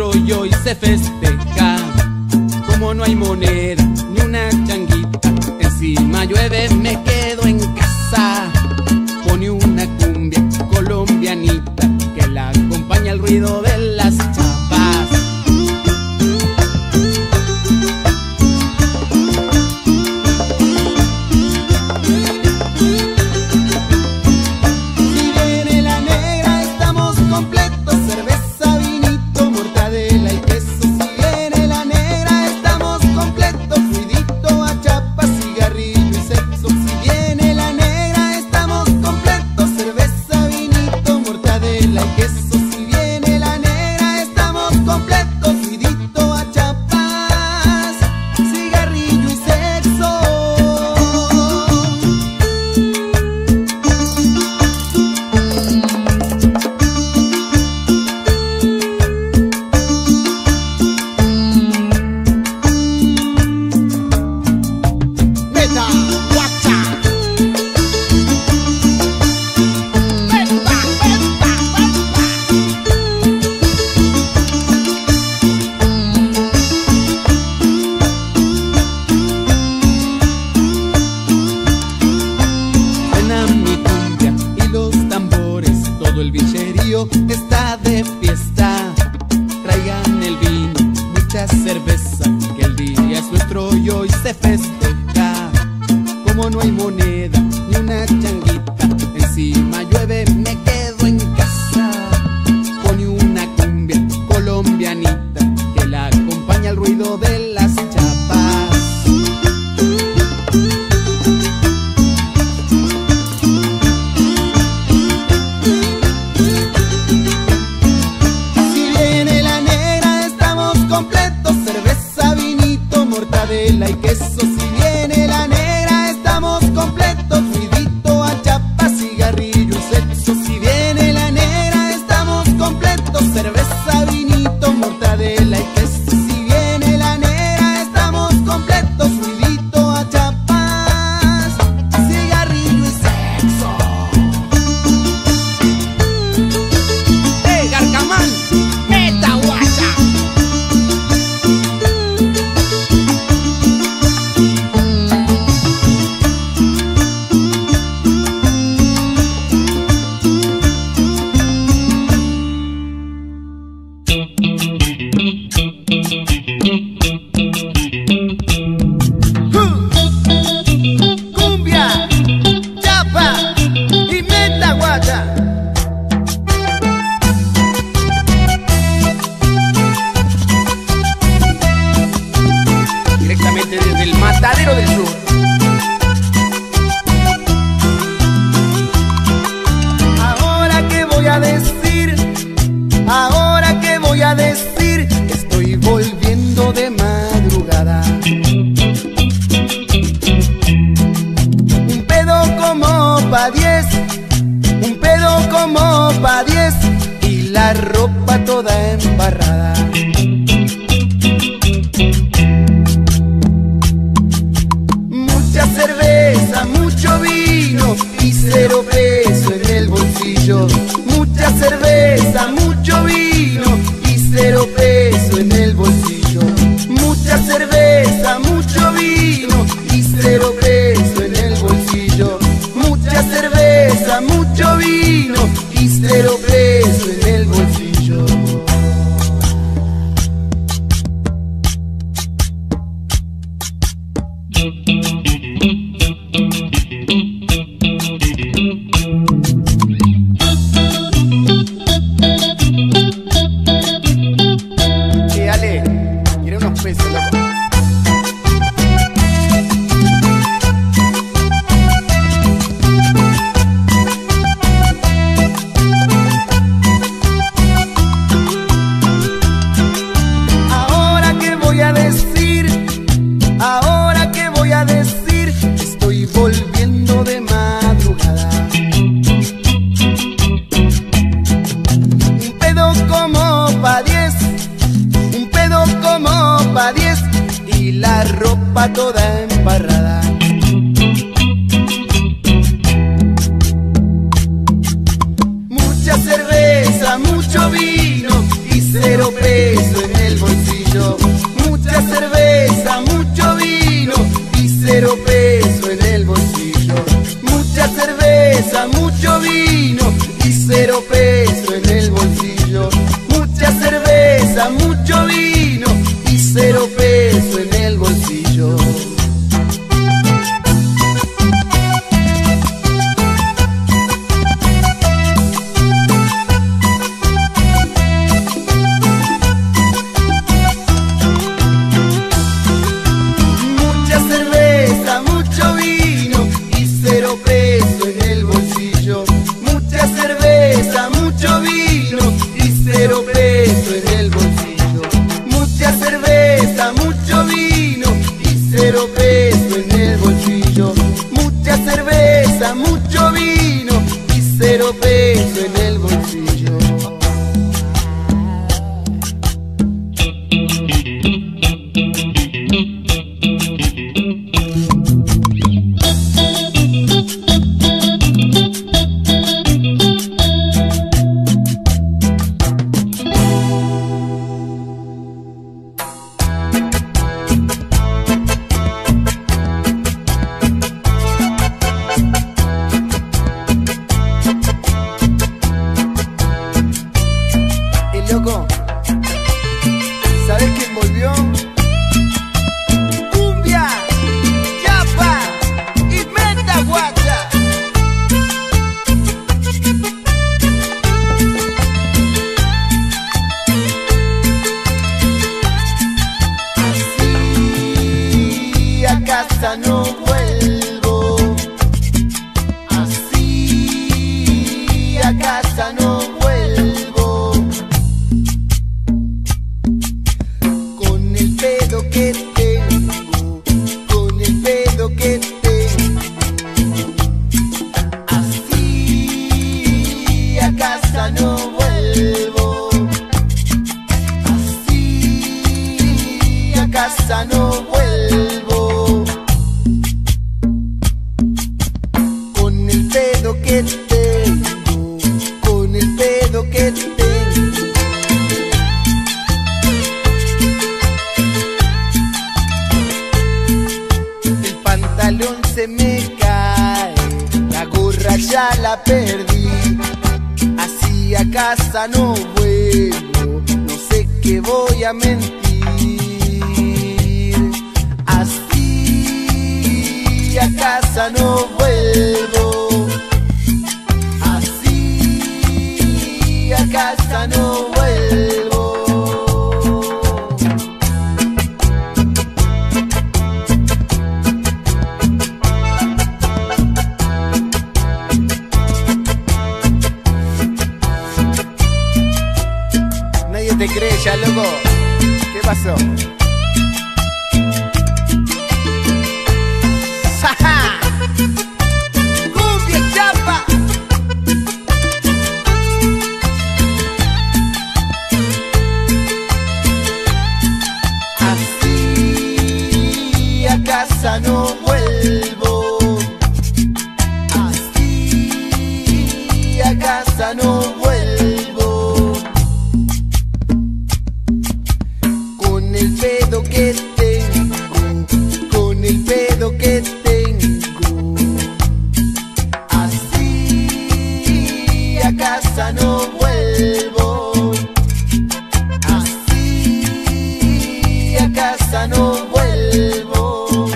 nuestro y hoy se festeja. Como no hay moneda ni una changuita, encima llueve, me quedo en casa. Pone una cumbia colombianita que la acompaña el ruido de las chapas. Si viene la negra estamos completos, cerveza, vinito, mortadela y queso. Si viene la negra estamos completos, ruidito, achapa, cigarrillo y sexo. Si viene la negra estamos completos, cerveza, vinito, mortadela y queso. Si viene la negra estamos completos, ruidito, achapas, cigarrillo y sexo. Meta, guacha. Suena mi cumbia y los tambores, todo el bicherío está de fiesta. Traigan el vino, mucha cerveza, que el día es nuestro y hoy se festeja. Como no hay moneda ni una changuita, encima llueve, me quedo en casa. Pone una cumbia colombianita que la acompaña el ruido de las chapas. Si viene la negra estamos completos, cerveza, vinito, mortadela y queso. Si viene la negra estamos completos, ruidito, achapa, cigarrillo y sexo. Si viene la negra estamos completos, cerveza, vinito, mortadela y queso. Si viene la negra estamos completos, ruidito, achapas, cigarrillo y sexo. Garcamán, meta guacha. Cumbia, chapa y meta guacha. Directamente desde el Matadero del Sur. Ahora qué voy a decir, ahora qué voy a decir, estoy volviendo de madrugada. Un pedo como pa' 10, un pedo como pa' 10 y la ropa toda embarrada. Mucha cerveza, mucho vino y 0 peso en el bolsillo. Mucha cerveza, mucho vino y 0 peso en el bolsillo. Mucha cerveza, mucho vino y 0 peso en el bolsillo. Mucha cerveza, mucho vino y 0 peso en el bolsillo. Ale, quiere unos pesos, loco. Ahora qué voy a decir, ahora qué voy a decir, estoy volviendo de madrugada. Un pedo como pa' 10, un pedo como pa' 10 y la ropa toda embarrada. Mucha cerveza, mucho vino y 0 pesos en el bolsillo. Mucha cerveza, mucho vino y 0 pesos en el bolsillo. Mucha cerveza, mucho vino y 0 pesos en el bolsillo. Mucha cerveza, mucho vino y 0 pesos en el bolsillo. Mucho vino y 0 pesos en el bolsillo. Loco, ¿sabes quién volvió? Cumbia, chapa y menda guacha. Así a casa no vuelvo. Así a casa no vuelvo. Que tengo, con el pedo que tengo, así a casa no vuelvo, así a casa no vuelvo, con el pedo que tengo, con el pedo que tengo. Se me cae, la gorra ya la perdí, así a casa no vuelvo, no sé qué voy a mentir, así a casa no vuelvo, así a casa no vuelvo. ¿Te crees ya, loco? ¿Qué pasó? ¡Ja! ¡Cumbia, chapa! Así a casa no vuelvo. Así a casa no vuelvo. Con el pedo que tengo, con el pedo que tengo, así a casa no vuelvo, así a casa no vuelvo,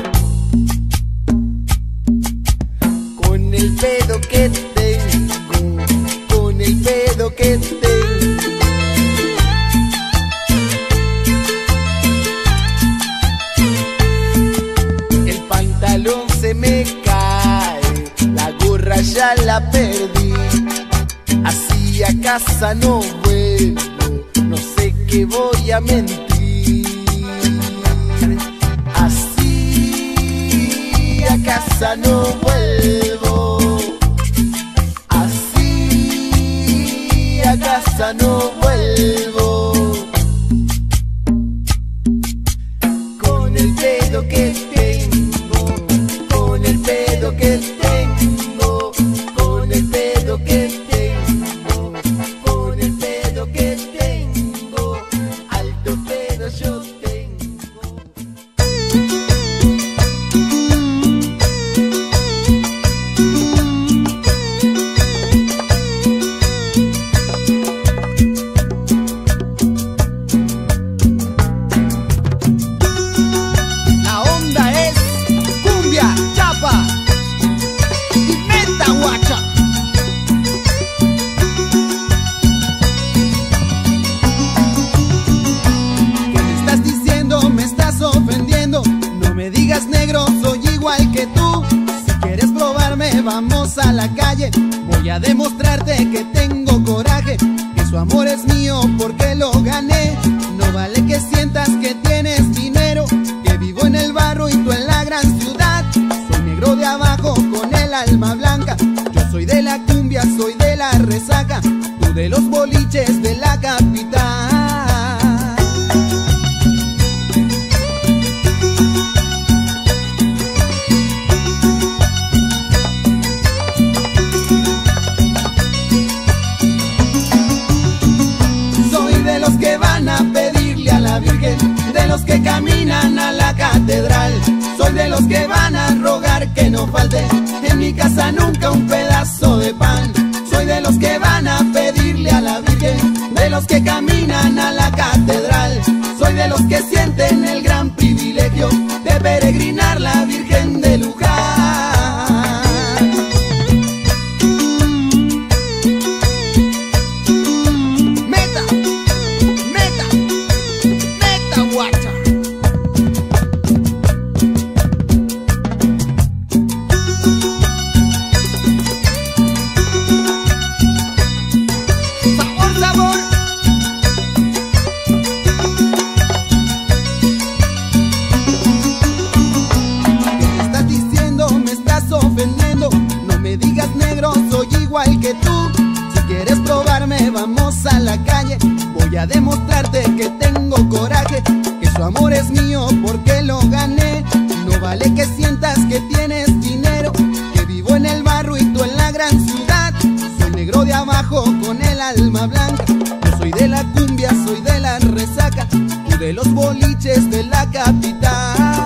con el pedo que tengo, con el pedo que tengo. Se me cae, la gorra ya la perdí, así a casa no vuelvo, no sé qué voy a mentir, así a casa no vuelvo, así a casa no vuelvo, con el pedo que tengo, con el pedo que tengo, con el pedo que tengo, con el pedo que tengo. vamos a la calle. Voy a demostrarte que tengo coraje, que su amor es mío porque lo gané. No vale que sientas que tienes dinero, que vivo en el barro y tú en la gran ciudad. Soy negro de abajo con el alma blanca. Yo soy de la cumbia, soy de la resaca. Tú de los boliches de la capital. De los que caminan a la catedral, soy de los que van a rogar que no falte en mi casa nunca un pedazo de pan. Soy de los que van a pedirle a la Virgen, de los que caminan a la catedral. Soy de los que sienten el gran privilegio de peregrinar la Virgen de Luján. Vamos a la calle, voy a demostrarte que tengo coraje, que su amor es mío porque lo gané. No vale que sientas que tienes dinero, que vivo en el barro y tú en la gran ciudad. Soy negro de abajo con el alma blanca. Yo soy de la cumbia, soy de la resaca. Tú de los boliches de la capital.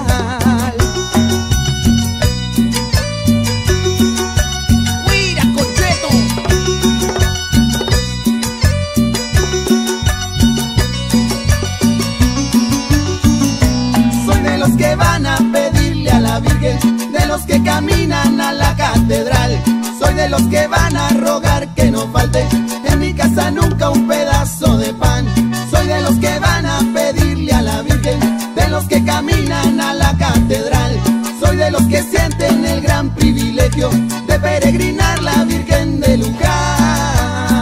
Que van a pedirle a la Virgen, de los que caminan a la catedral. Soy de los que van a rogar que no falte en mi casa nunca un pedazo de pan. Soy de los que van a pedirle a la Virgen, de los que caminan a la catedral. Soy de los que sienten el gran privilegio de peregrinar la Virgen de Luján.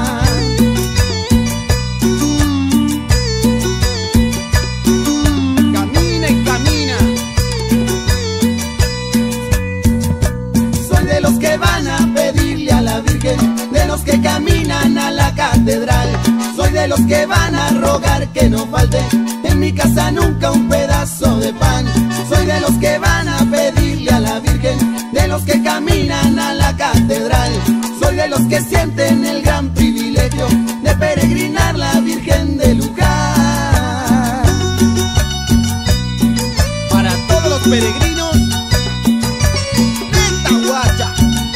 De los que caminan a la catedral, soy de los que van a rogar que no falte en mi casa nunca un pedazo de pan. Soy de los que van a pedirle a la Virgen, de los que caminan a la catedral. Soy de los que sienten el gran privilegio de peregrinar la Virgen de Luján. Para todos los peregrinos, esta guacha.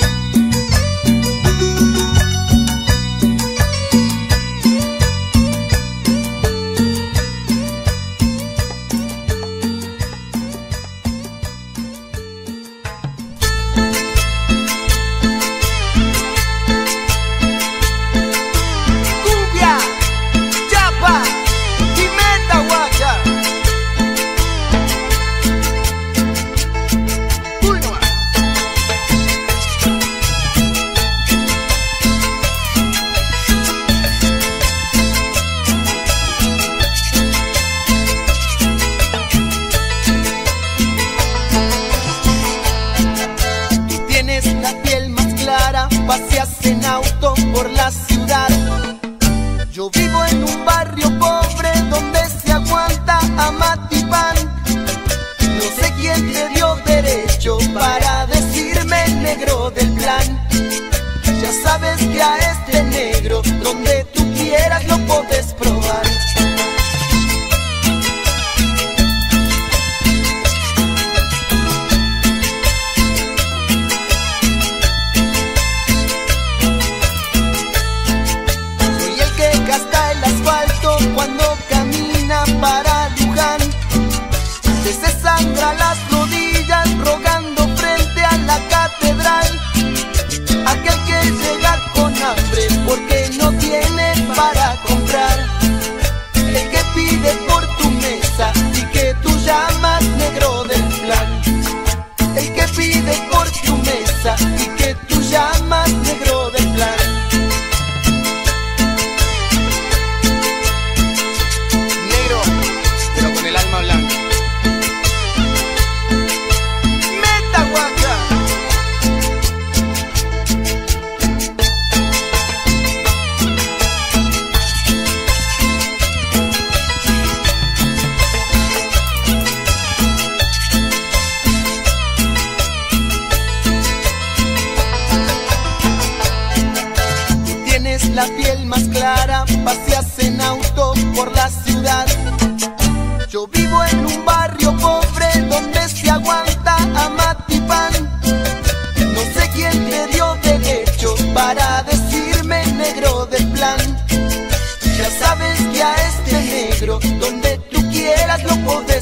Paseas en auto por la ciudad. Yo vivo en un barrio pobre donde se aguanta amatipán. No sé quién te dio derecho para decirme negro del plan. Ya sabes que a este negro donde tú quieras lo podés probar. Cuando camina para Luján, se sangra las rodillas rogando frente a la catedral. Aquel que llega con hambre porque no tiene para comprar, el que pide por tu mesa y que tú llamas negro del plan, el que pide por tu mesa y que tú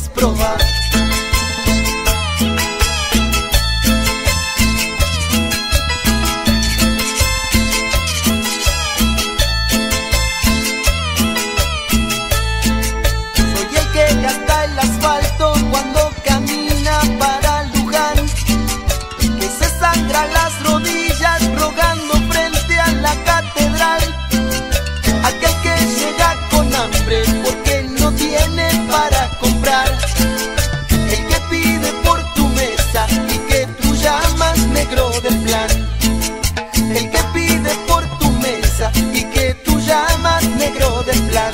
puedes probar. Soy el que gasta el asfalto cuando camina para Luján, que se sangra las rodillas rogando frente a la catedral. Aquel que llega con hambre porque no tiene para comprar, el que pide por tu mesa y que tú llamas negro del plan, el que pide por tu mesa y que tú llamas negro del plan.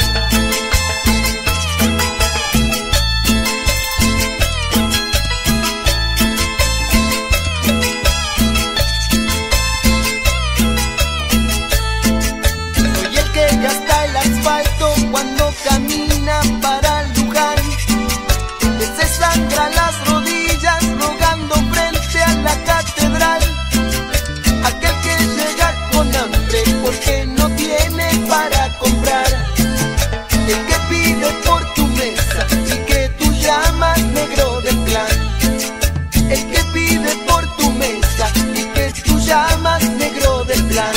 Soy el que gasta el asfalto cuando camina para Luján, que se sangra las rodillas rogando frente a la catedral. Aquel que llega con hambre porque no tiene para comprar, el que pide por tu mesa y que tú llamas negro del plan, el que pide por tu mesa y que tú llamas negro del plan.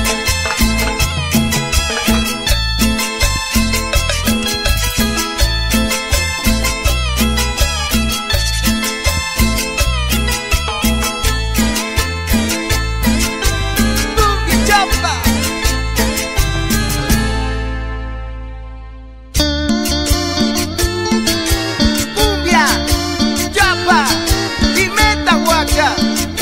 Cumbia, chapa, pimenta huaca.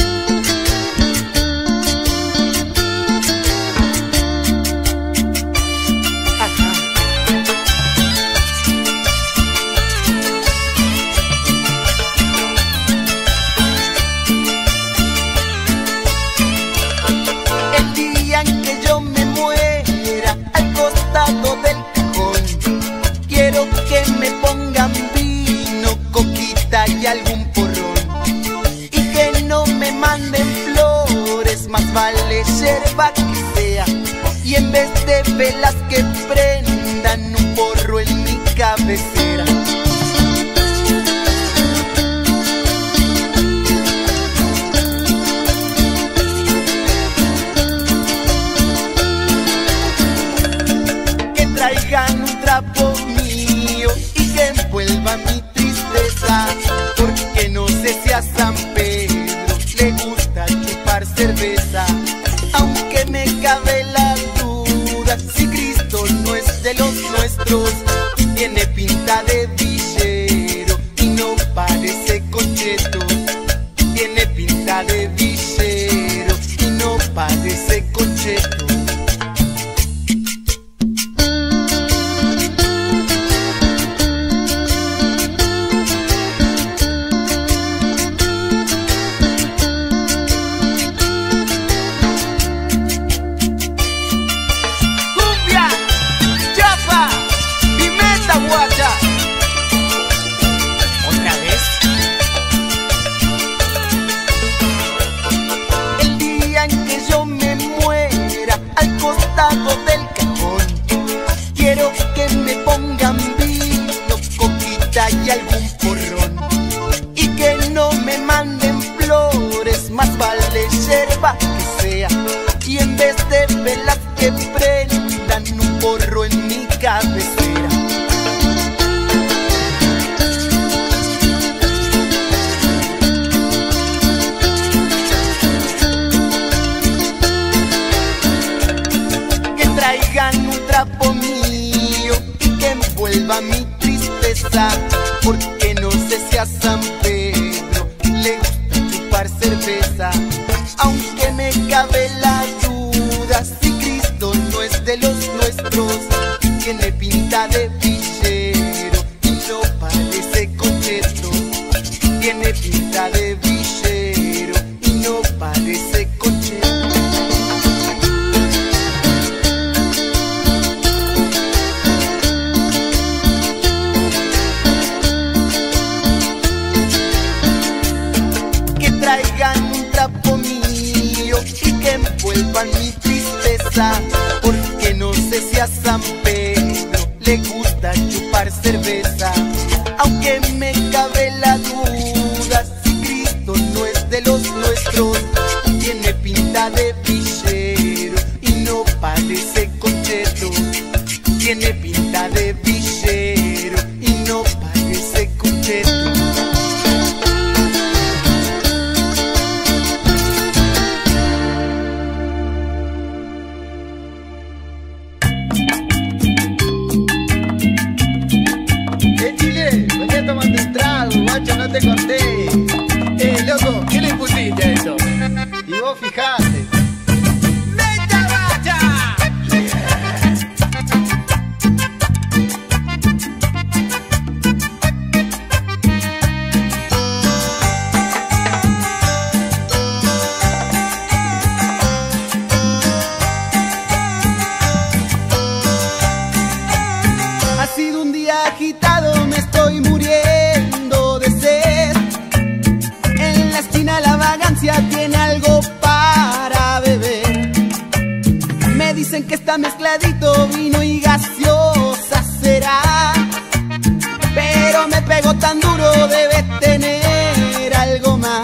El día en que yo me muera, al costado del cajón, quiero que me pongan vino, coquita y algún porrón, y que no me manden flores, más vale yerba que sea, y en vez de velas que prendan un porro en mi cabecera. Que traigan un trapo mío y que envuelva mi tristeza, porque no sé si a San Pedro le gusta chupar cerveza. Aunque me cabe la duda si Cristo no es de los nuestros, tiene pinta de villero y no parece concheto, tiene pinta de villero y no parece concheto. Cumbia, chapa, pimenta guacha. ¿Otra vez? El día en que yo me muera, al costado del cajón, quiero que me pongan vino, coquita y algún porrón, y que no me manden flores, más vale yerba que sea, y en vez de velas que prendan un porro en mi cabecera. Que traigan un trapo mío y que envuelva mi tristeza, porque no sé si a San Pedro le gusta chupar cerveza. Aunque me cabe la duda si Cristo no es de los nuestros, tiene pinta de villero y no parece concheto, tiene pinta de villero y no parece concheto. Que traigan un trapo mío y que envuelvan mi tristeza, porque no sé si a San Pedro guacho, no te conté. Loco, ¿qué le pusiste a eso? Y vos fijate. ¡Meta guacha! Ha sido un día agitado, me estoy muriendo de sed. En la esquina la vagancia tiene algo para beber. Me dicen que está mezcladito, vino y gaseosa será. Pero me pegó tan duro, debe tener algo más.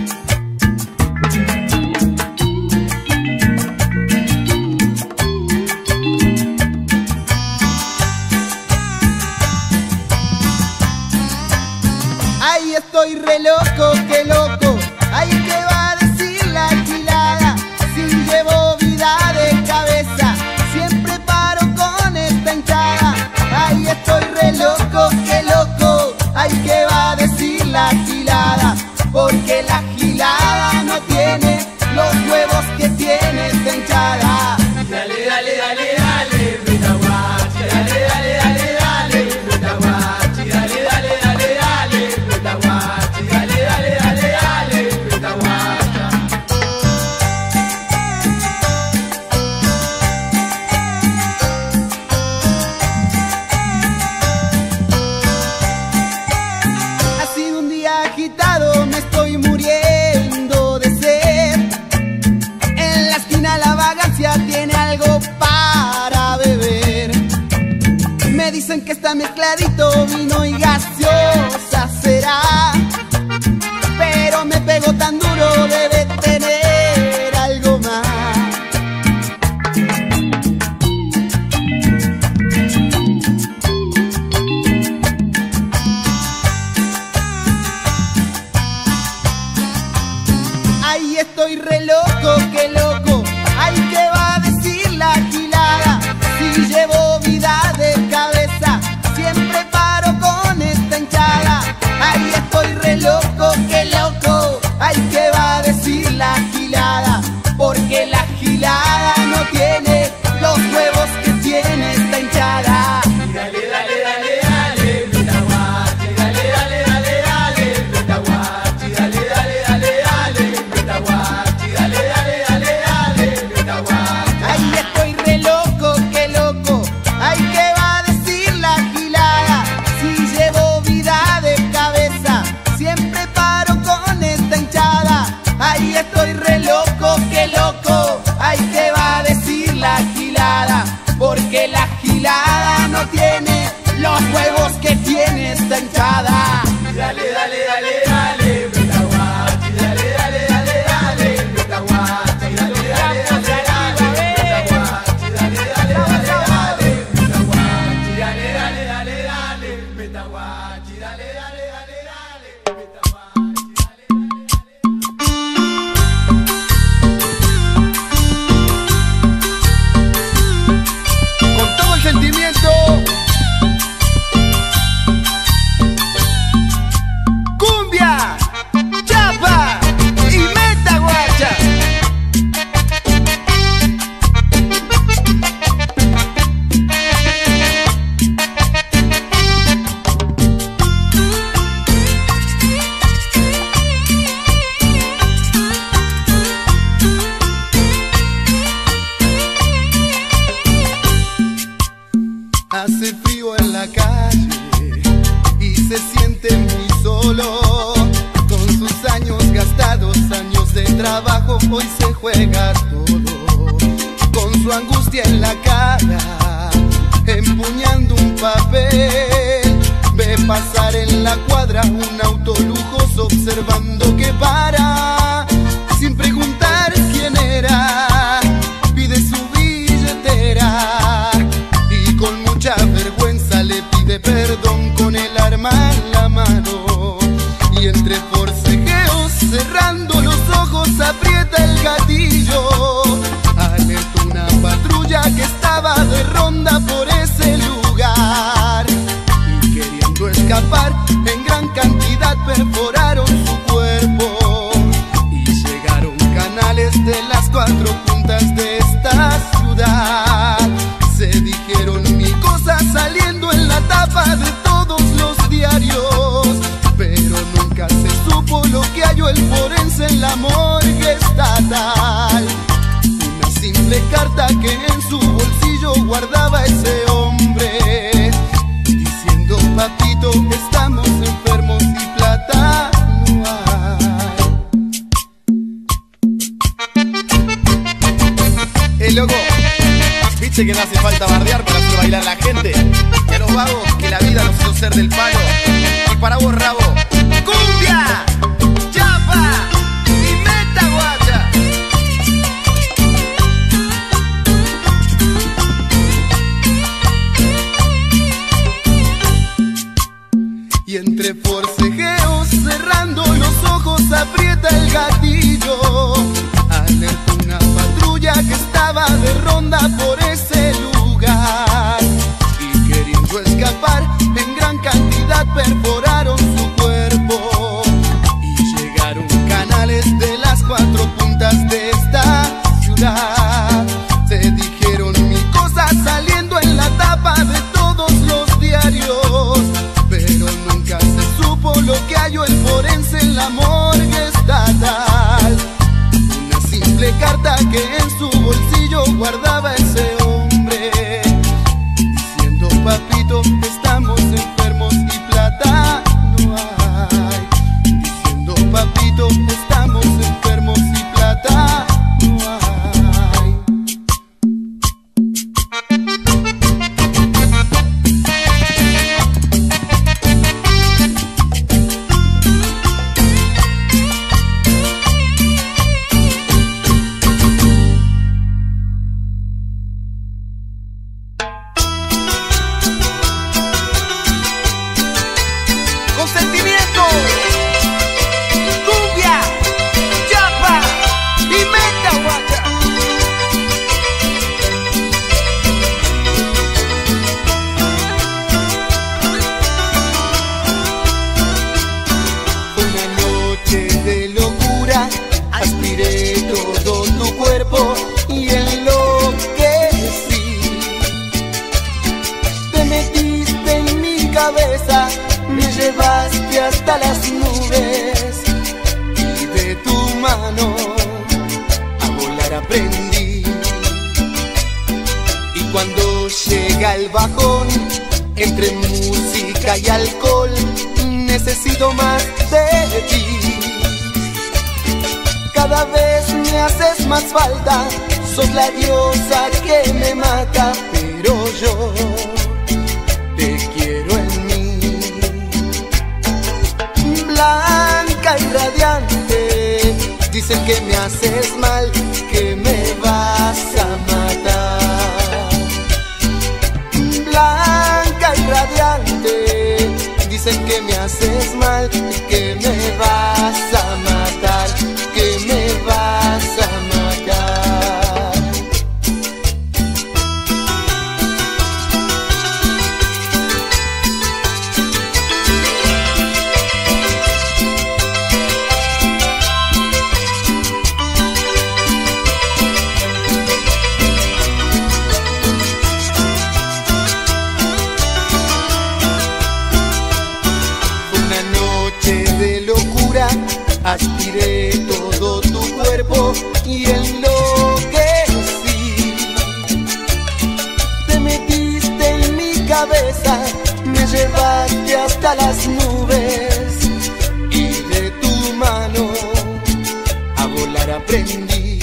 Ay, estoy re loco, qué loco. Ay, ¿qué va a decir la gilada? Si llevo vida de cabeza, siempre paro con esta hinchada. Ay, estoy re loco, qué loco. Ay, ¿qué va a decir la gilada? Porque la gilada no tiene los huevos que tiene esta hinchada. Dale, dale, dale, dale, meta guacha. Dale, dale, dale, dale, meta guacha. Dale, dale, dale, dale, meta guacha. Dale, dale, dale, dale, meta guacha. Ha sido un día agitado, me estoy muriendo de sed. En la esquina la vagancia tiene algo para beber. Me dicen que está mezcladito, vino y gaseosa será. Pero me pegó tan duro, debe tener algo más. Ay, estoy re loco, qué loco. Ay, ¿qué va a decir la gilada? Si llevo vida de cabeza, siempre paro con esta hinchada. Ay, estoy re loco, qué loco. Ay, ¿qué va a decir la gilada? Porque la gilada no tiene los huevos que tiene esta hinchada. Dale, dale, dale, dale, meta guacha. Dale, dale, dale, dale, meta guacha. Dale, dale, dale, dale, meta guacha. Dale, dale, dale, dale, meta guacha. Ay, estoy re loco, qué loco. Ay, ¿qué va a decir la gilada? Si llevo vida de cabeza, siempre paro con esta hinchada. Ay, estoy re loco, qué loco. Ay, ¿qué va a decir la gilada? Porque la gilada no tiene los huevos que tiene esta hinchada. Dale, dale, dale, dale, meta guacha. Dale, dale, dale, dale, meta guacha. Dale, dale, dale, dale, meta guacha. Dale, dale, dale, dale, meta guacha. Dale, dale, dale, dale, meta guacha. Dale, dale, dale, dale, meta guacha. Con todo el sentimiento. Cumbia, chapa y meta guacha. Hace frío en la calle y se siente muy solo. Con sus años gastados, años de trabajo, hoy se juega todo. Con su angustia en la cara, empuñando un papel, ve pasar en la cuadra un auto lujoso, observando que para, sin preguntar quién era, pide su billetera. Con mucha vergüenza le pide perdón con el arma en la mano. Y entre forcejeos, cerrando los ojos, aprieta el gatillo. Alerta una patrulla que estaba de ronda por ese lugar. Y queriendo escapar en gran cantidad, perforaron su cuerpo y llegaron canales de las cuatro puntas de esta ciudad. Se dijeron mil cosas saliendo en la tapa de todos los diarios, pero nunca se supo lo que halló el forense en la morgue estatal. Una simple carta que en su bolsillo guardaba ese hombre, diciendo: papito, estamos enfermos y plata no hay. Loco, viste que no hace falta bardear para hacer bailar a la gente, y a los vagos que la vida nos hizo ser del palo. Y para vos, rabo, cumbia, chapa y meta guacha. Y entre forcejeos, cerrando los ojos, aprieta el gatillo. Alerta una patrulla que estaba de ronda por ese lugar, y queriendo escapar en gran cantidad perforaron su cuerpo y llegaron canales de las cuatro puntas de esta ciudad. Se dijeron mil cosas saliendo en la tapa de todos los diarios, pero nunca se supo lo que halló el forense en la morgue estatal. Una simple carta que en su bolsillo guardaba ese hombre, diciendo: papito, estamos enfermos y plata no hay. Diciendo: papito, estamos enfermos y plata no hay. Me llevaste hasta las nubes y de tu mano a volar aprendí. Y cuando llega el bajón, entre música y alcohol, necesito más de ti. Cada vez me haces más falta, sos la diosa que me mata, pero yo te quiero en mí. Blanca y radiante, dicen que me haces mal, que me vas a matar. Blanca y radiante, dicen que me haces mal, que me vas a matar, que me vas a matar. Aspiré todo tu cuerpo y enloquecí. Te metiste en mi cabeza, me llevaste hasta las nubes y de tu mano a volar aprendí.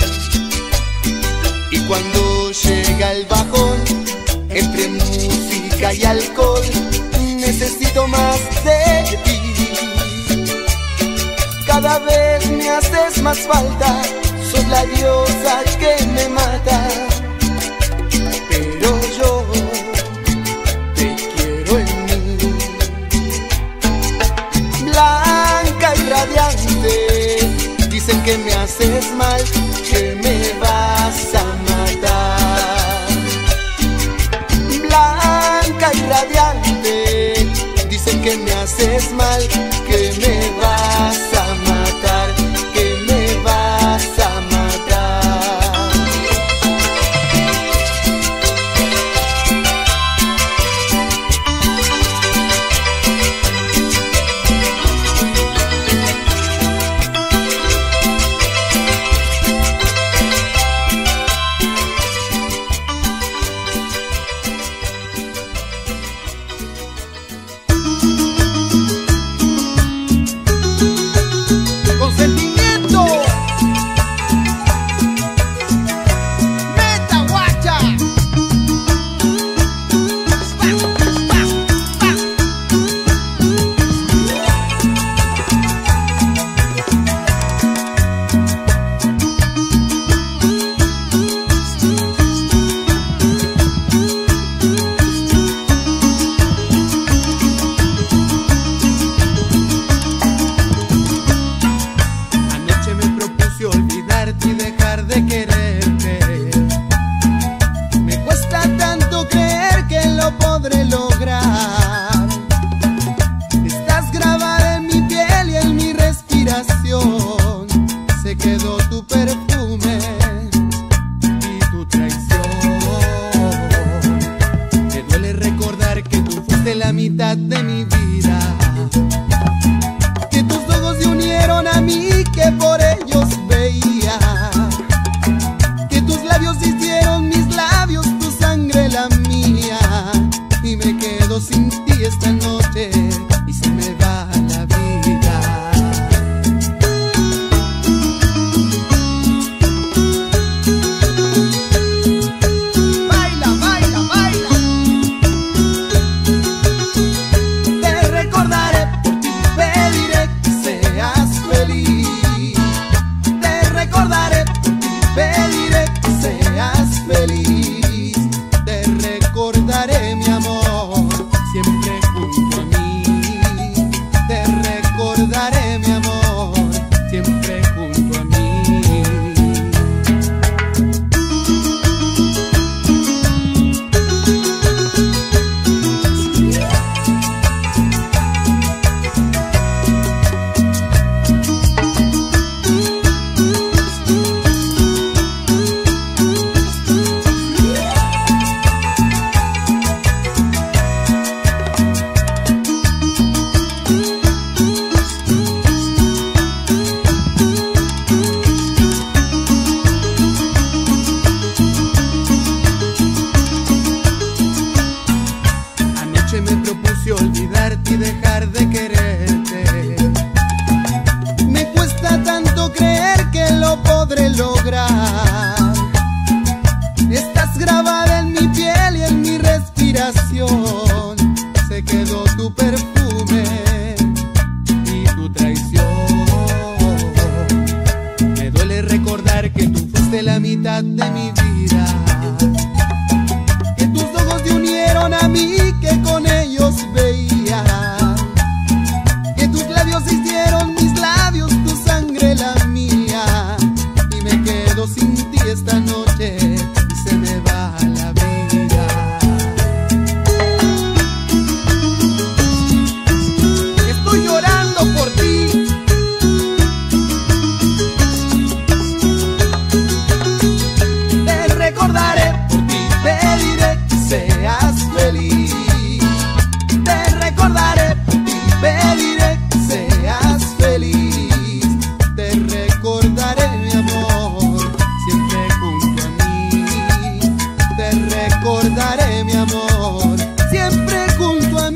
Y cuando llega el bajón, entre música y alcohol, necesito más de ti. Cada vez me haces más falta, sos la diosa que me mata, pero yo te quiero en mí. Blanca y radiante, dicen que me haces mal, que me vas a matar. Blanca y radiante, dicen que me haces mal, que me vas a matar, que me vas a matar. Consentimiento. Meta guacha. Anoche me propuse olvidarte y dejar de quererte. Me cuesta tanto creer que lo podré lograr. Estás grabada en mi piel y en mi respiración. Se quedó tu perfume y tu traición. Me duele recordar que tú fuiste la mitad de mi vida, que tus ojos se unieron a mí, que por ellos veía, que tus labios hicieron mis labios, tu sangre la mía, y me quedo sin ti esta noche y se me va la vida. Baila, baila, baila. Te recordaré, por ti pediré que seas feliz. Te recordaré, por ti pediré que seas feliz. Te recordaré, mi amor, siempre junto a mí. Te recordaré, mi amor, siempre junto a mí. Anoche me propuse olvidarte y dejar de quererte. Me cuesta tanto creer que lo podré lograr. Estás grabada en mi piel y en mi respiración. Se quedó tu perfume y tu traición. Me duele recordar que tú fuiste la mitad de mi vida, que tus ojos se unieron a mí, que con ellos veía, que tus labios hicieron mis labios, tu sangre la mía, y me quedo sin ti esta noche y se me va la vida. Estoy llorando por ti. Te recordaré, por ti pediré que seas feliz. Te recordaré, por ti pediré que seas feliz. Te recordaré, mi amor, siempre junto a mí. Te recordaré, mi amor, siempre junto a mí.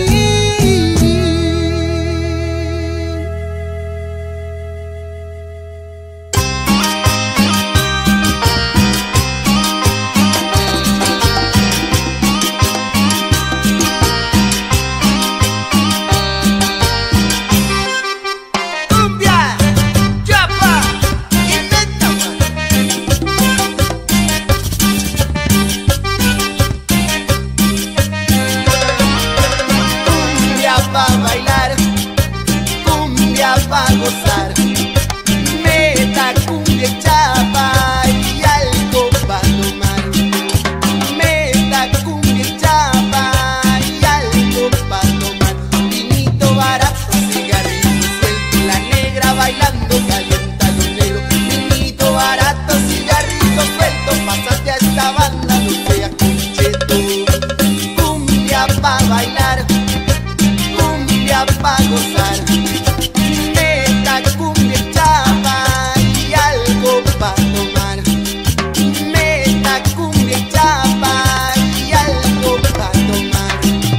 Cumbia, chapa y meta. Cumbia pa' bailar, cumbia pa' gozar. Meta, cumbia, chapa y algo pa' tomar. Meta, cumbia, chapa y algo pa' tomar. cumbia pa' gozar, meta cumbia chapa y algo pa' tomar, meta cumbia chapa y algo pa' tomar.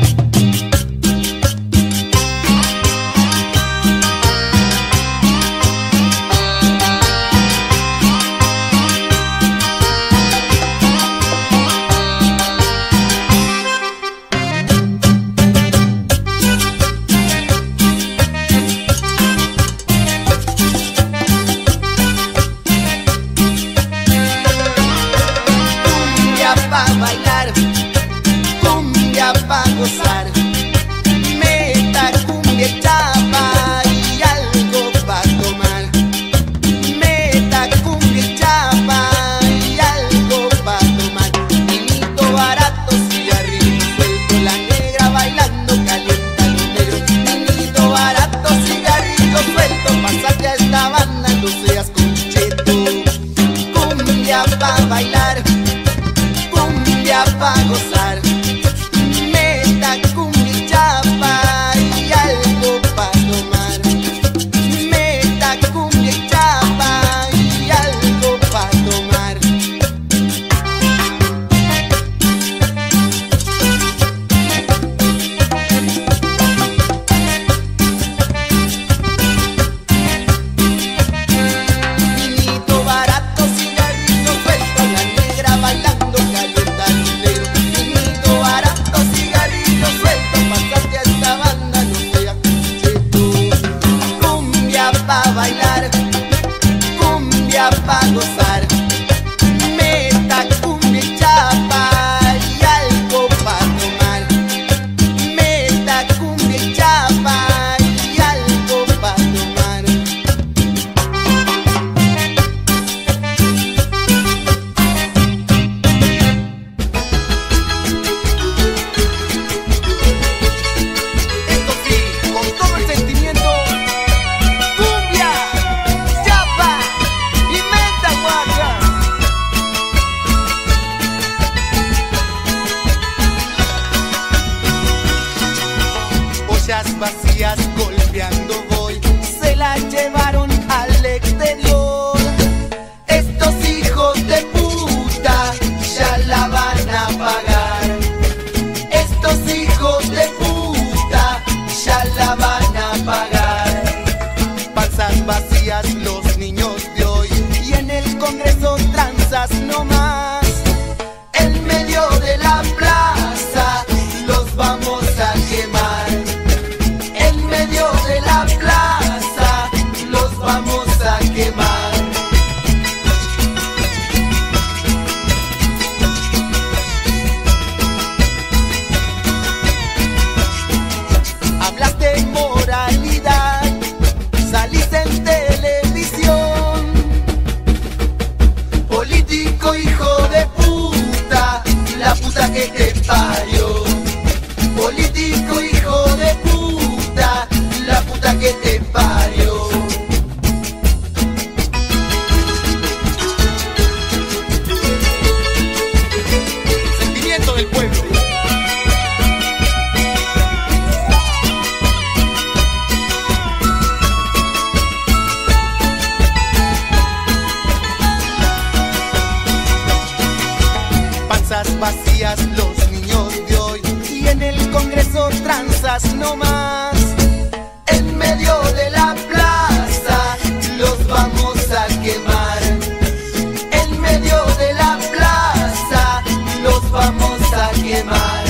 Cumbia pa' bailar, cumbia pa' gozar, meta cumbia chapa y algo pa' tomar, meta cumbia chapa y algo pa' tomar. Vinito barato, cigarrillo suelto, la negra bailando calienta los negros. Vinito barato, cigarrillo suelto, pásate a esta banda, no seas concheto. Cumbia pa' bailar, cumbia pa' gozar, meta cumbia chapa y algo pa' tomar, meta cumbia chapa y algo pa' tomar. Vinito barato, cigarrillo suelto, la negra bailando calienta los negros. Vinito barato, cigarrillo suelto, pásate a esta banda, no seas concheto. Cumbia pa' bailar, cumbia pa' gozar, meta cumbia chapa y algo pa' tomar, meta cumbia chapa y algo pa' tomar. Esto sí, con todo el sentimiento, cumbia, chapa y meta guaca. Ollas vacías golpeando voy, se la llevaron al exterior. Estos hijos de puta ya la van a pagar. Estos hijos de puta ya la van a pagar. Panzas vacías los niños de hoy y en el Congreso tranzas no más. En medio de la plaza los vamos a quemar. En medio de la plaza los vamos a quemar. Hablas de moralidad, salís en televisión. Político hijo de puta, la puta que te parió. Político hijo de puta, la puta que te parió. Sentimiento del pueblo. Panzas vacías los niños de hoy y en el Congreso tranzas no más. En medio de la plaza los vamos a quemar. En medio de la plaza los vamos a quemar.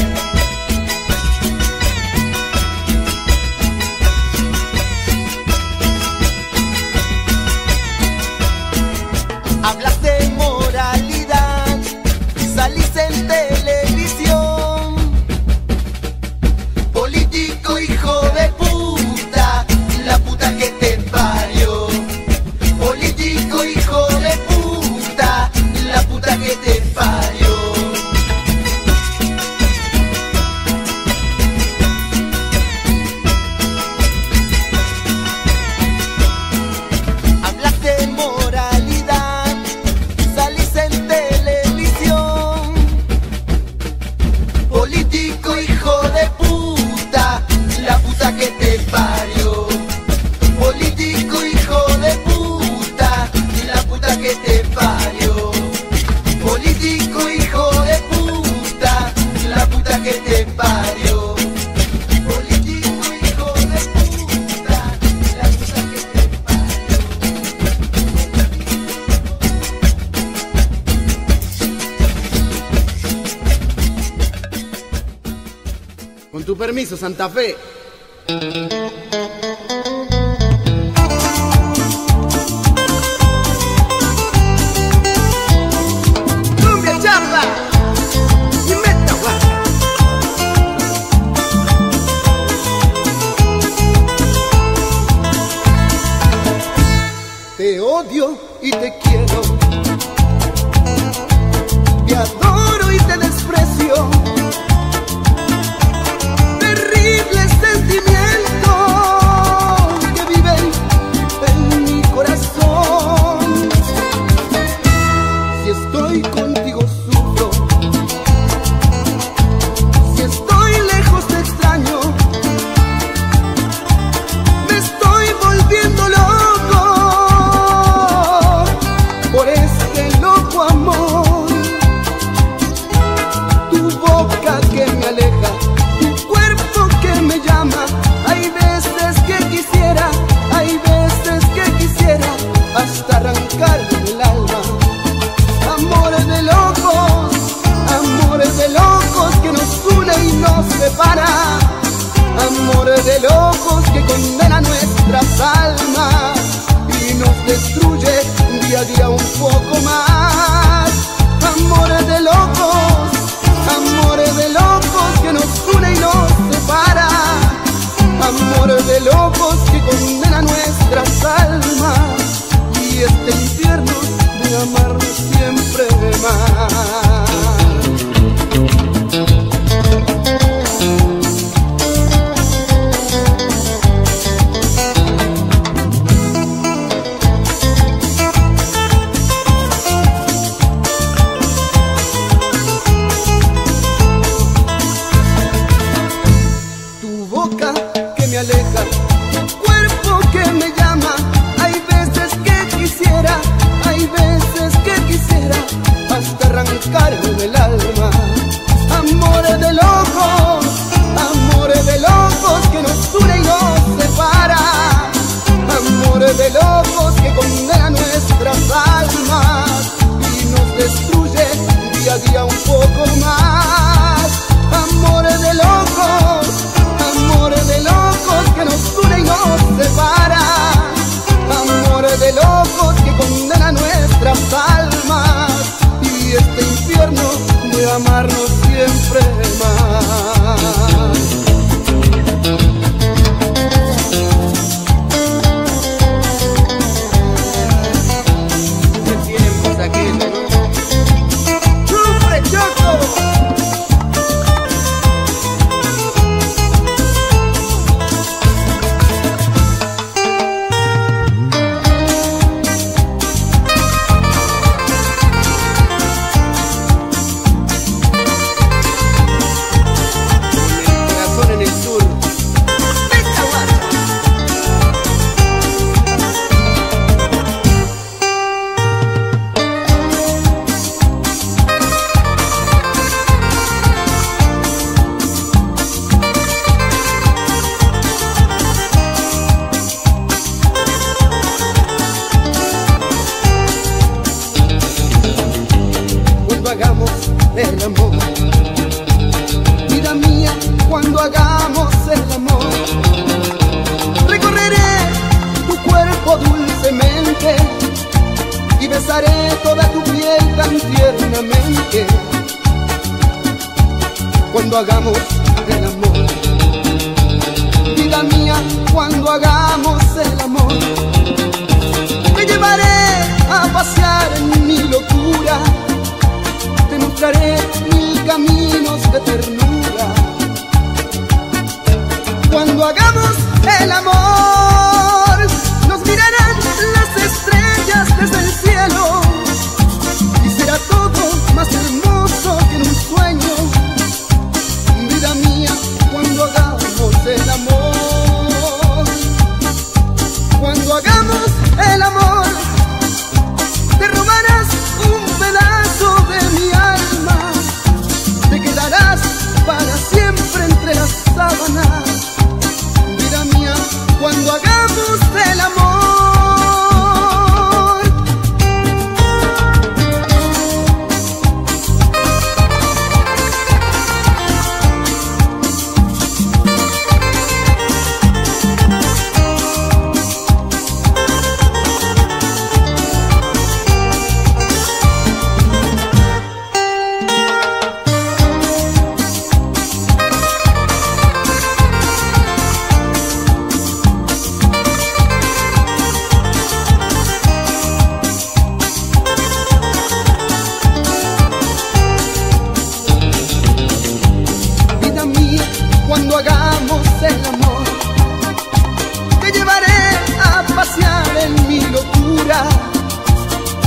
Hablas de moralidad, salís en televisión. Político hijo permiso, Santa Fe. Cumbia chapa y meta guaca. Te odio y te quiero, te adoro y te desprecio. Terribles sentimientos que viven en mi corazón. Si estoy contigo sufro, si estoy lejos te extraño. Me estoy volviendo loco por este loco amor. Tu boca que me aleja, tu cuerpo que me llama. Hay veces que quisiera, hay veces que quisiera hasta arrancarme el alma. Amores de locos que nos une y nos separa. Amores de locos que condena nuestras almas y nos destruye día a día un poco más. Amores de locos que nos une y nos separa. Amores de locos que condena nuestras almas y este infierno de amarnos siempre más. Que me aleja, tu cuerpo que me llama. Hay veces que quisiera, hay veces que quisiera hasta arrancarme el alma. Amores de locos que nos une y nos separa. Amores de locos que condenan nuestras almas y nos destruye día a día un poco más. Amores de locos que nos une y nos separa. Amores de locos que condenan nuestras almas y este infierno de amarnos siempre más. ¿Qué tiempos aquellos, no? ¡Sufre, Choco! Hagamos el amor, vida mía, cuando hagamos el amor. Recorreré tu cuerpo dulcemente y besaré toda tu piel tan tiernamente. Cuando hagamos el amor, vida mía, cuando hagamos el amor. Te llevaré a pasear en mi locura, te mostraré mil caminos de ternura. Cuando hagamos el amor, nos mirarán las estrellas desde el cielo y será todo más hermoso que en un sueño. Vida mía, cuando hagamos el amor, cuando hagamos el amor, te robarás un pedazo de mi alma, te quedarás para siempre entre las sábanas. Vida mía, cuando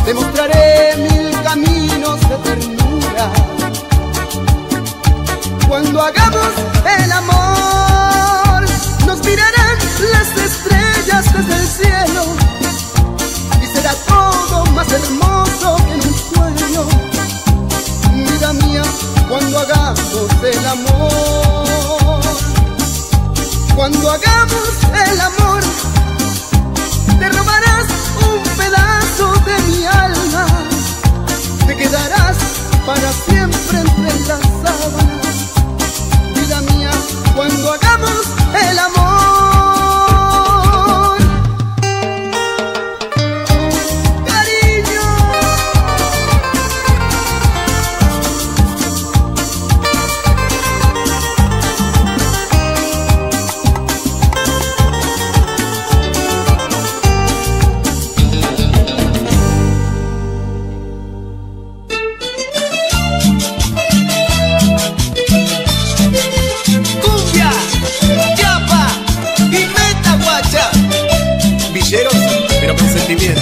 te mostraré mil caminos de ternura. Cuando hagamos el amor, nos mirarán las estrellas desde el cielo y será todo más hermoso que en un sueño. Vida mía, cuando hagamos el amor, cuando hagamos el amor, te robarás un pedazo de mi alma, te quedarás para siempre entre las sábanas. Vida mía, cuando hagamos el amor. Pero con sentimiento.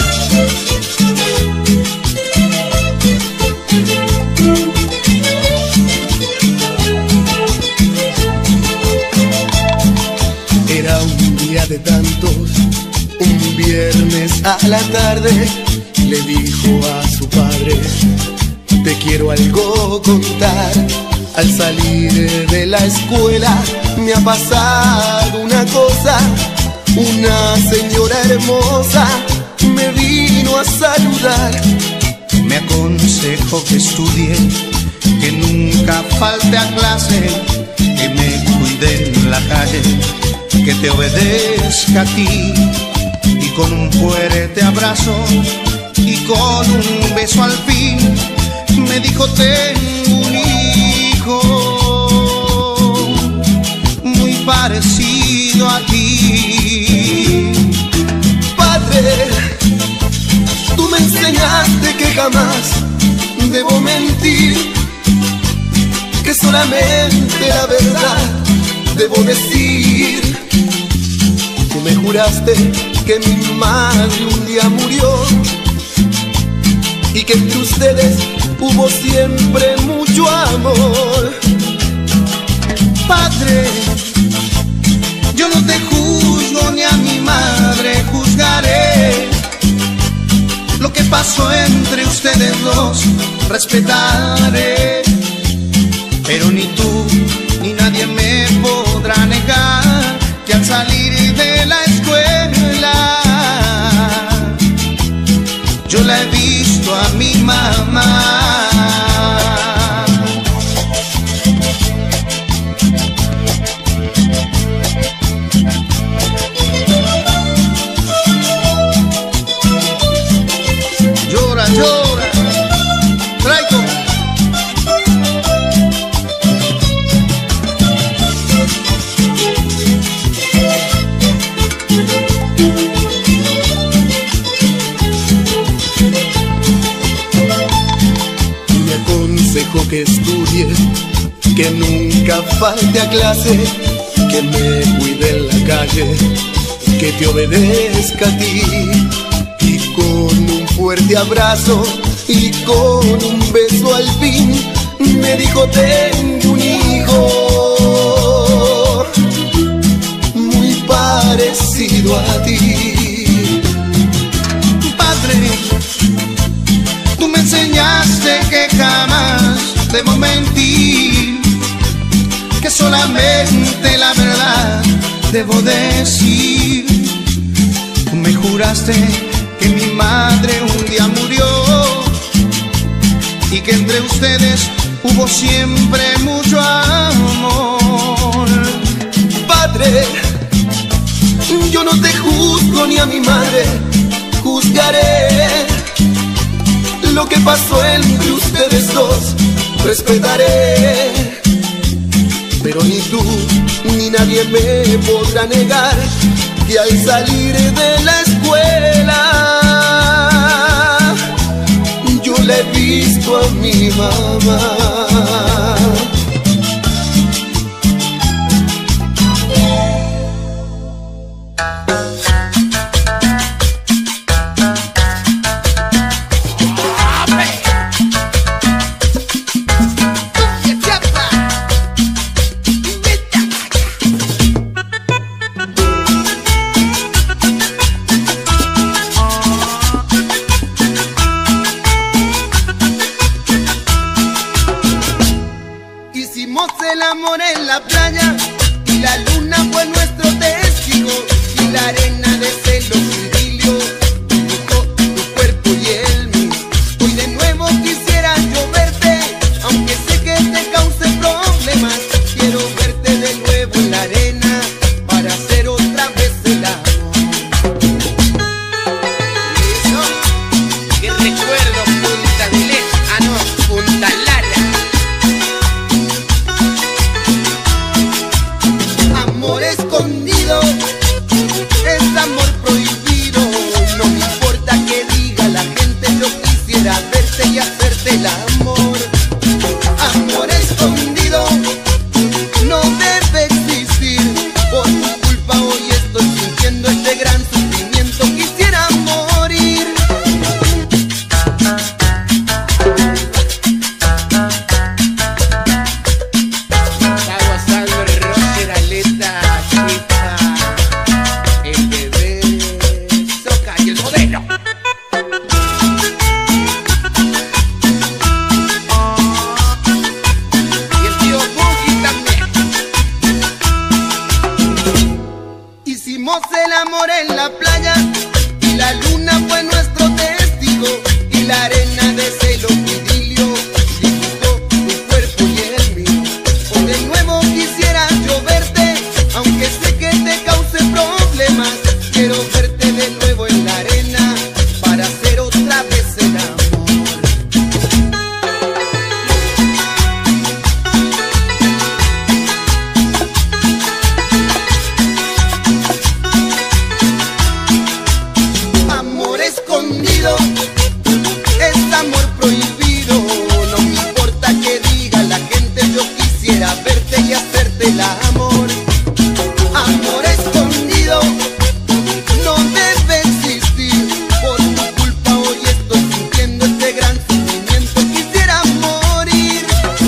Era un día de tantos, un viernes a la tarde, le dijo a su padre: te quiero algo contar. Al salir de la escuela me ha pasado una cosa. Una señora hermosa me vino a saludar. Me aconsejó que estudie, que nunca falte a clase, que me cuide en la calle, que te obedezca a ti. Y con un fuerte abrazo y con un beso al fin, me dijo: tengo un hijo muy parecido a ti. Padre, tú me enseñaste que jamás debo mentir, que solamente la verdad debo decir. Tú me juraste que mi madre un día murió y que entre ustedes hubo siempre mucho amor. Padre, yo no te juzgo ni a mi madre juzgaré. Lo que pasó entre ustedes dos respetaré. Pero ni tú ni nadie me podrá negar que al salir de la escuela yo la he visto a mi mamá. Llora, traigo. Me aconsejó que estudie, que nunca falte a clase, que me cuide en la calle, que te obedezca a ti. Y con un fuerte abrazo y con un beso al fin, me dijo: tengo un hijo muy parecido a ti. Padre, tú me enseñaste que jamás debo mentir, que solamente la verdad debo decir. Tú me juraste que mi madre un día murió y que entre ustedes hubo siempre mucho amor. Padre, yo no te juzgo ni a mi madre juzgaré. Lo que pasó entre ustedes dos respetaré. Pero ni tú ni nadie me podrá negar que al salir de la escuela yo le he visto a mi mamá. Hicimos el amor en la playa y la luna fue nuestro testigo, y la arena de celo idilio dibujó tu cuerpo y el mío. O de nuevo quisiera yo verte, aunque sé que te cause problemas. Quiero verte de nuevo en la arena para hacer otra vez el amor. Amor escondido es amor prohibido. No me importa que diga la gente, yo quisiera verte y hacerte el amor. Amor escondido no debe existir. Por tu culpa hoy estoy sintiendo este gran sufrimiento. Quisiera morir.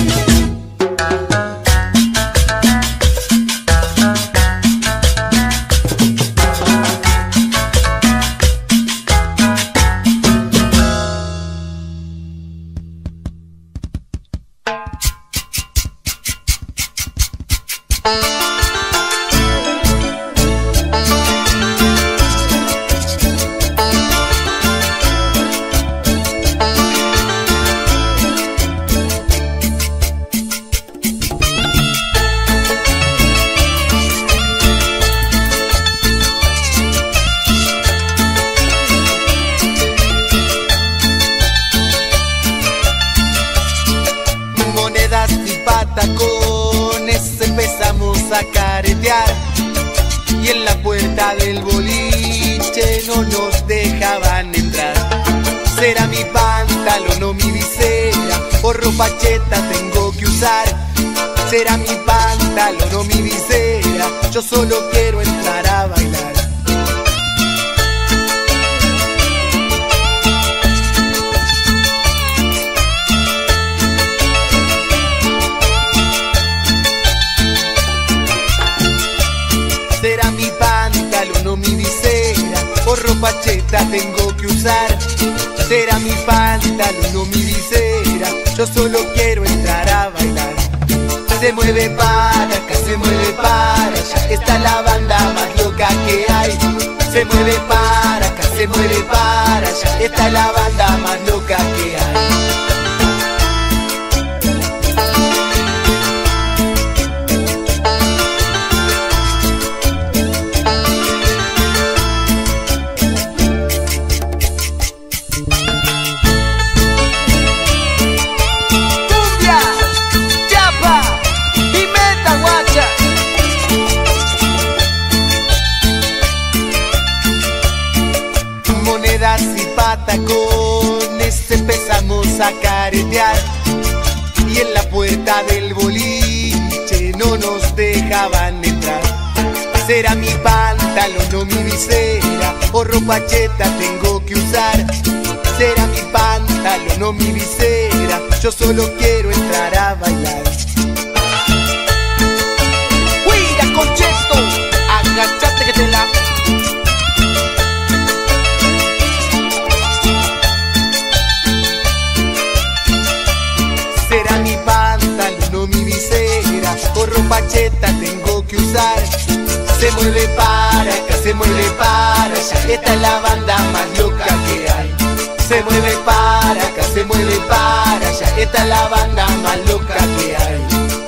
Monedas y patacones empezamos a caretear, y en la puerta del boliche no nos dejaban entrar. Será mi pantalón o mi visera, o ropa cheta tengo que usar. Será mi pantalón o mi visera, yo solo quiero entrar a bailar. Será mi pantalón o mi visera, o ropa cheta tengo que usar. Será mi pantalón o mi visera, yo solo quiero entrar a bailar. Se mueve para acá, se mueve para allá, esta es la banda más loca que hay. Se mueve para acá, se mueve para allá, esta es la banda más loca que hay. Monedas y patacones empezamos a caretear, y en la puerta del boliche no nos dejaban entrar. Será mi pantalón o mi visera, o ropa cheta tengo que usar. Será mi pantalón o mi visera, yo solo quiero entrar a bailar. ¡Cuida, Conchesto! Agachate que te la... Será mi pantalón o mi visera, o ropa cheta tengo que usar. Se mueve para acá, se mueve para allá, esta es la banda más loca que hay. Se mueve para acá, se mueve para allá, esta es la banda más loca que hay.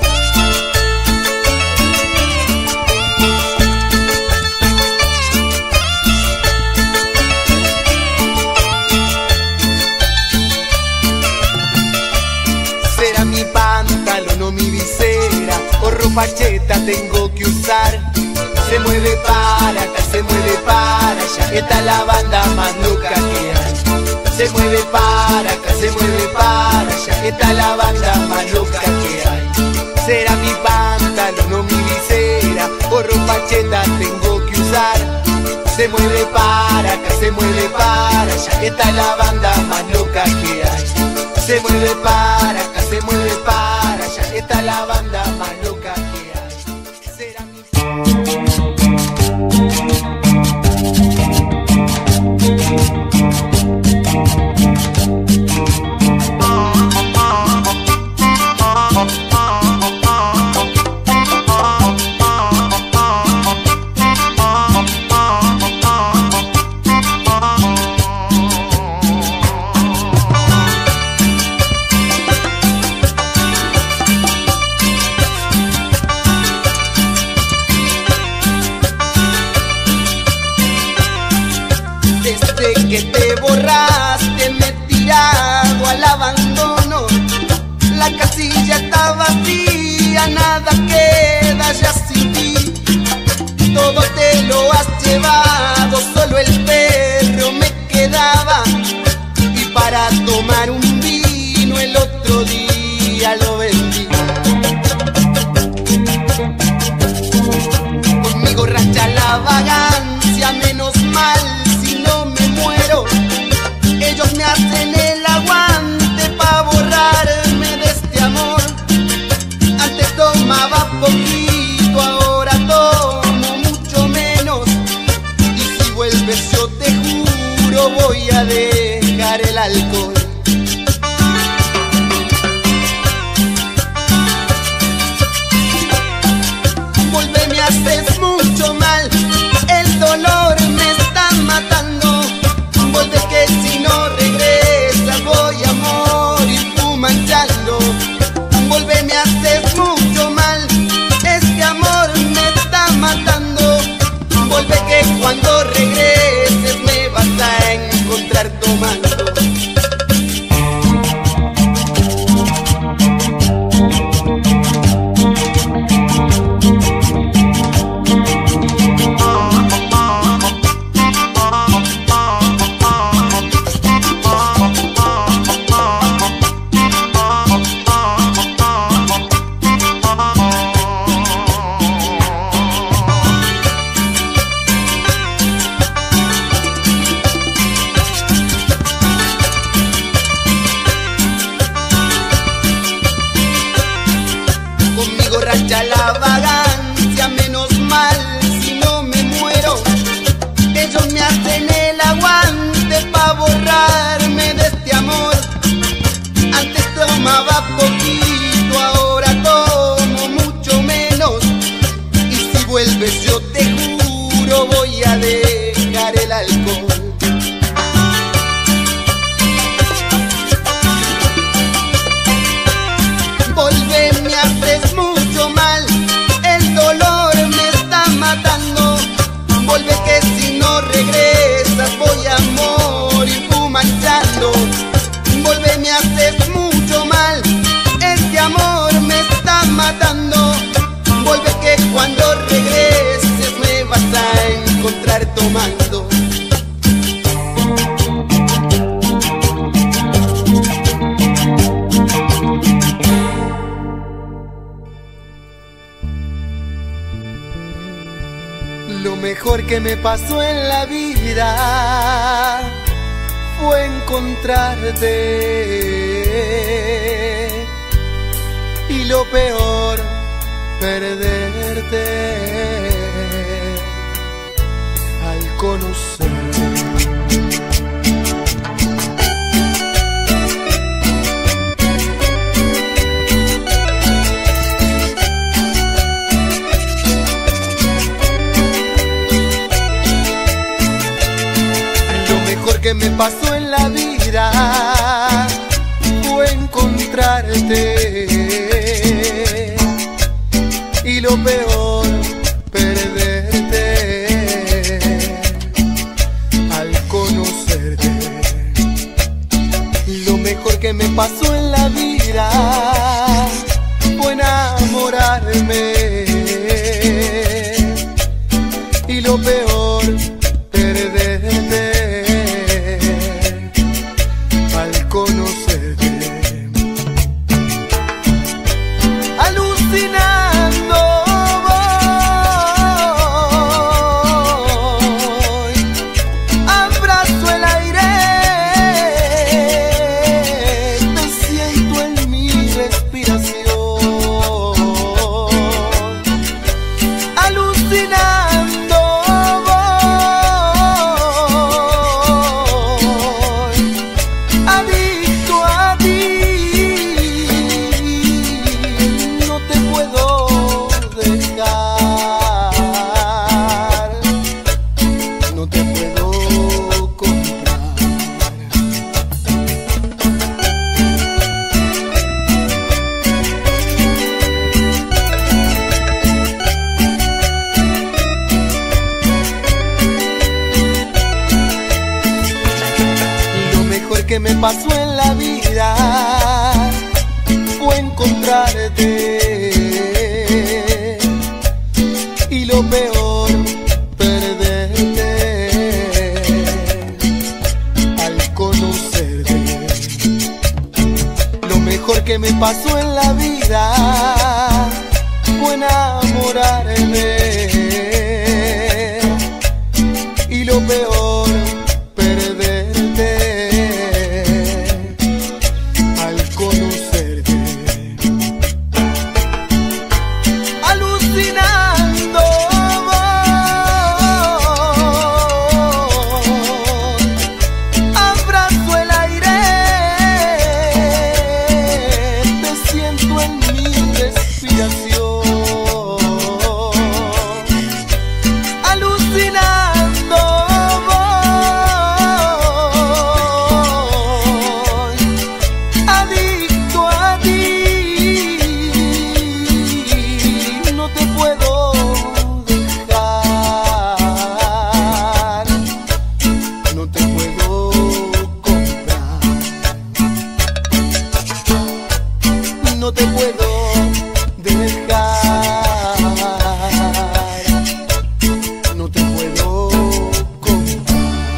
Será mi pantalón o mi visera, o ropa cheta tengo que usar. Se mueve para acá, se mueve para allá, esta es la banda más loca que hay. Se mueve para acá, se mueve para allá, esta es la banda más loca que hay. Será mi pantalón o mi visera, o ropa cheta tengo que usar. Se mueve para acá, se mueve para allá, esta es la banda más loca que hay. Se mueve para acá, se mueve para allá, esta es la banda más loca que hay. Será mi... Desde que te borraste me he tirado al abandono. La casilla está vacía, nada queda ya sin ti. Todo te lo has llevado, solo el perro me quedaba. Y para tomar un vino el otro día lo vendí. Conmigo racha la vagancia, menos mal si no me muero. Ellos me hacen el aguante pa' borrarme de este amor. Antes tomaba poquito, ahora tomo mucho menos. Y si vuelves yo te juro voy a dejar el alcohol. Volve, me haces mucho mal, el dolor me está matando. Volve que si no regresas voy a morir tú manchando. Volve, me haces mucho mal, este amor me está matando. Volve que cuando regreses me vas a encontrar tomando. Racha la vagancia, menos mal si no me muero. Ellos me hacen el aguante pa' borrarme de este amor. Antes tomaba poquito, ahora tomo mucho menos. Y si vuelves yo te juro voy a dejar el alcohol. Volve, me haces mucho mal, el dolor me está matando. Volve que si no regresas voy a morir tú manchando. Volve, me haces mucho mal, este amor me está matando. Volve que cuando regreses me vas a encontrar tomando. Lo mejor que me pasó en la vida fue encontrarte. Y lo peor, perderte al conocerte. Que me pasó en la vida fue encontrarte. Y lo peor, perderte al conocerte. Lo mejor que me pasó en la vida fue enamorarme. Y lo peor, perderte al conocerte. Alucinando voy, abrazo el aire, te siento en mi respiración. Alucinando voy, que me pasó en la vida fue encontrarte y lo peor, perderte al conocerte. Lo mejor que me pasó en la vida fue enamorarme y lo peor, perderte al conocerte. Alucinando abrazo el aire, te siento en mi respiración. Alucinando adicto a ti, no te puedo dejar, no te puedo comprar, no te puedo dejar, no te puedo comprar.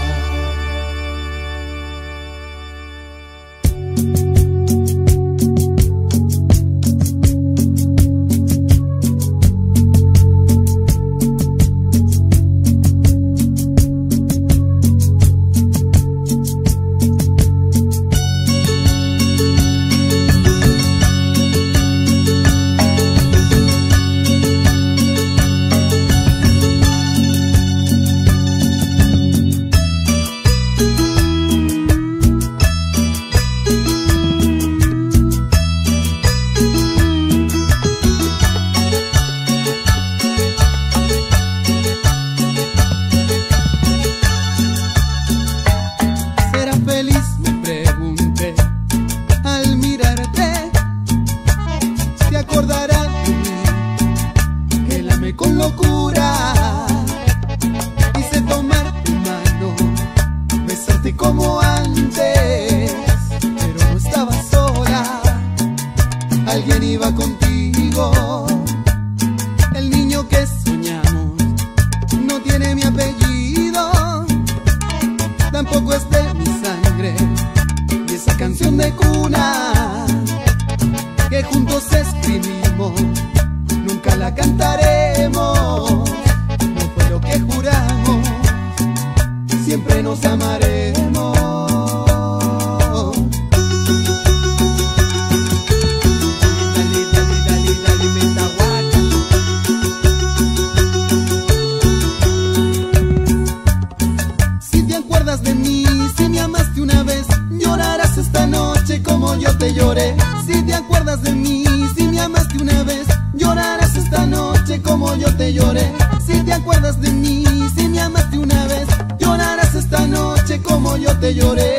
¿Será feliz? Me pregunté al mirarte. ¿Se acordará de mí? Que la amé con locura. Quise tomar tu mano, besarte como antes, pero no estaba sola, alguien iba contigo. El niño que soñamos no tiene mi apellido, tampoco es de mi sangre, y esa canción de cuna que juntos escribimos nunca la cantaremos. No fue lo que juramos, siempre nos amaremos. Dale, dale, dale, dale, metahuaca. Si te acuerdas de mí, si me amaste una vez, llorarás esta noche como yo te lloré. Si te acuerdas de mí, si me amaste una vez, llorarás esta noche como yo te lloré. Si te acuerdas de mí, si me amaste una vez, llorarás esta noche como yo te lloré.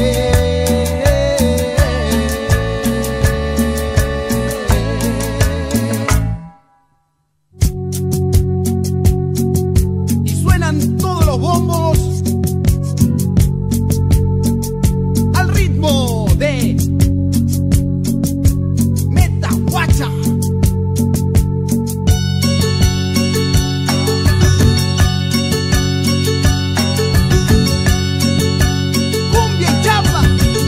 Y suenan todos los bombos al ritmo de Metahuacha. Cumbia y chapa.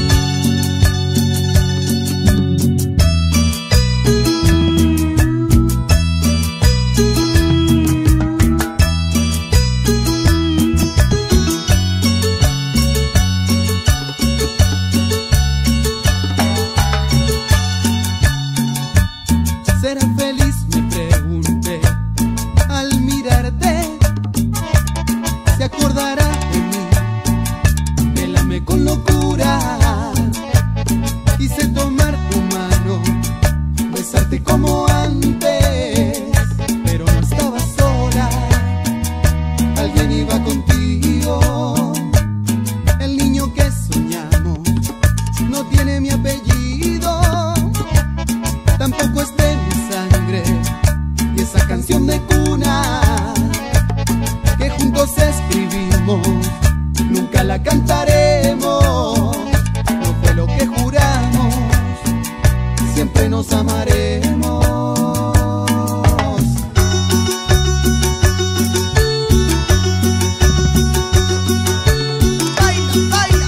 ¿Será feliz? Me pregunté al mirarte. ¿Se acordará de mí? Que la amé con locura. Quise tomar tu mano, besarte como antes, pero no estaba sola, alguien iba contigo. El niño que soñamos no tiene mi apellido, tampoco es de mi sangre, y esa canción de cuna que juntos escribimos nunca la cantaremos. siempre nos amaremos. Baila, baila.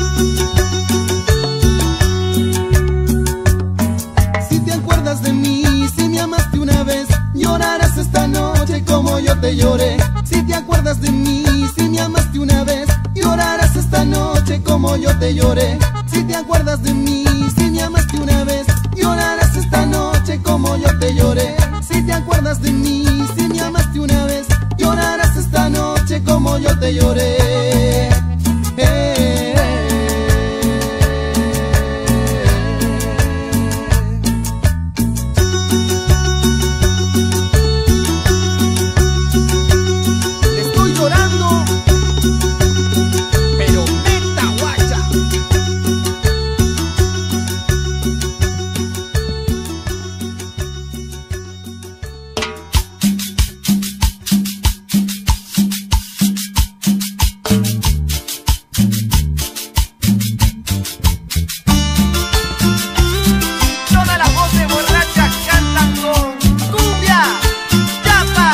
Si te acuerdas de mí, si me amaste una vez, llorarás esta noche como yo te lloré. Si te acuerdas de mí, si me amaste una vez, llorarás esta noche como yo te lloré. Si te acuerdas de mí, si me amaste una vez, llorarás esta noche como yo te lloré. Si te acuerdas de mí, si me amaste una vez, llorarás esta noche como yo te lloré. Estoy llorando, pero meta guacha. Todas las voces borrachas cantan con cumbia, chapa.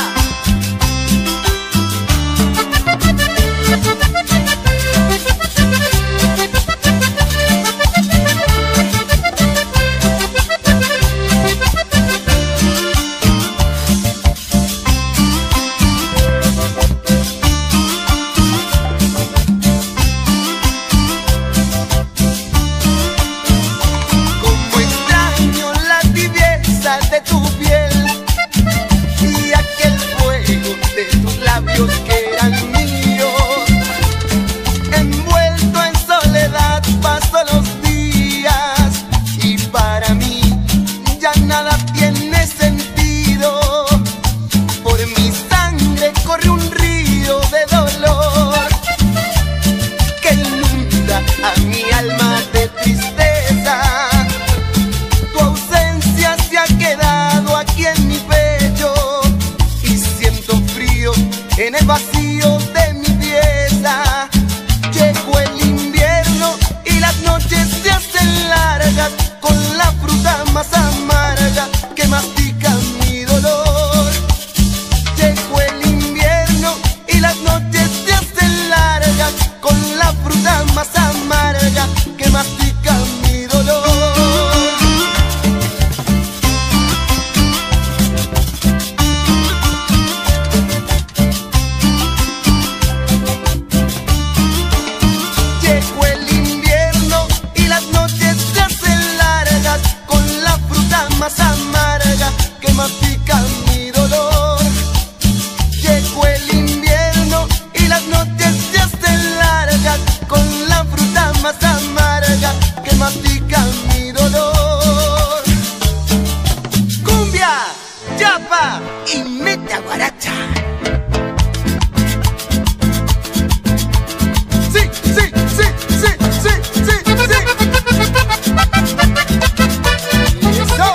Como extraño la tibieza de tu piel y aquel fuego de tus labios que eran míos. Envuelto en soledad paso los días y para mí ya nada tiene sentido. Por mi sangre corre un río de dolor que inunda a mi alma de tristeza. Tu ausencia se ha quedado aquí en mi pecho y siento frío en el vacío de mi pieza. Llegó el invierno y las noches se hacen largas con la fruta más amarga que mastica mi dolor. Llegó el invierno y las noches se hacen largas con la fruta más amarga que mastica mi dolor. Llegó el invierno y las noches se hacen largas con la fruta más amarga que mastica mi dolor. Llegó el invierno y las noches se hacen largas con la fruta más amarga que mastica mi dolor. Cumbia, chapa y meta guaracha. Sí, sí, sí, sí, sí, sí, sí. Eso.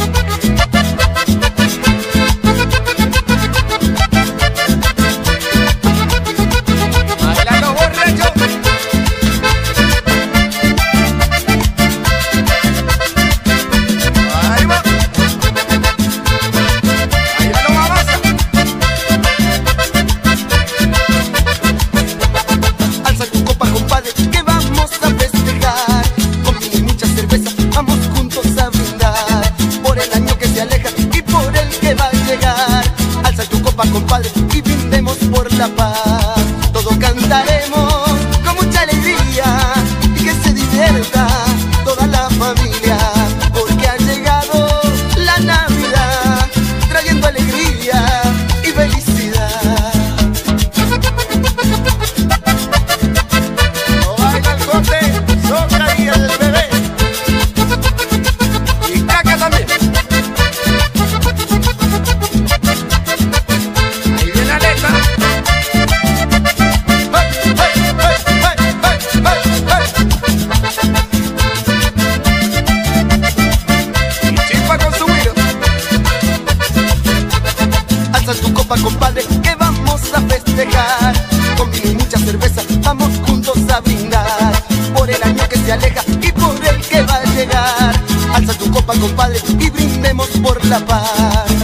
Bailando borracho. Ahí va. Bailando mamasa. Alza tu copa, compadre, que vamos a festejar. Con vino y mucha cerveza vamos juntos a brindar por el año que se aleja y por el que va a llegar. Alza tu copa, compadre, y brindemos por la paz. Todos cantaremos con mucha alegría y que se divierta toda la familia, porque ha llegado la Navidad trayendo alegría y felicidad. No baila el cote, soca y el bebé y caca también. Ahí viene la letra. compadre, que vamos a festejar. Con vino y mucha cerveza vamos juntos a brindar por el año que se aleja y por el que va a llegar. alza tu copa, compadre, y brindemos por la paz.